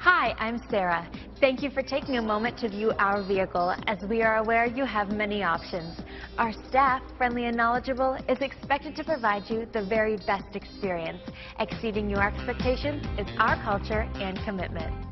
Hi, I'm Sarah. Thank you for taking a moment to view our vehicle, as we are aware you have many options. Our staff, friendly and knowledgeable, is expected to provide you the very best experience. Exceeding your expectations is our culture and commitment.